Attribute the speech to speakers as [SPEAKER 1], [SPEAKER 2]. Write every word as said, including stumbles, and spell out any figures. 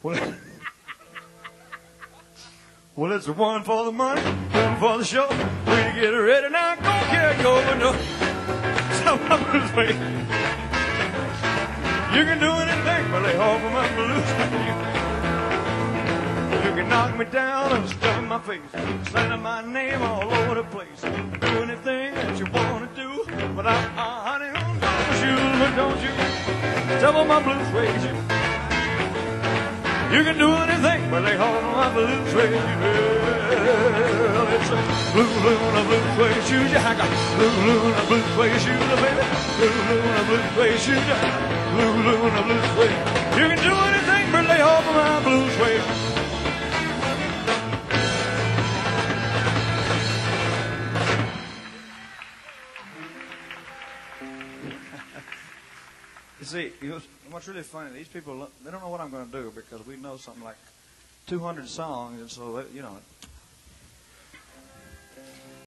[SPEAKER 1] Well, well, it's the one for the money, one for the show. When you get ready now, go carry your window. So my blues way. You can do anything but lay off of my blues. You can knock me down and stuff in my face, slandering my name all over the place. Do anything that you want to do, but I'm uh, honey on my shoes. But don't you tell me my blues ways. You, you can do anything but lay off of my blues ways. Well, it's a blue, blue, and a blue suede shoes. I got blue, blue, and a blue suede shoes, baby. Blue, blue, and a blue suede shoes. I got blue, blue, and a blue suede. You can do anything but lay off of my blue suede. You see, what's really funny, these people, they don't know what I'm going to do because we know something like two hundred songs, and so, they, you know,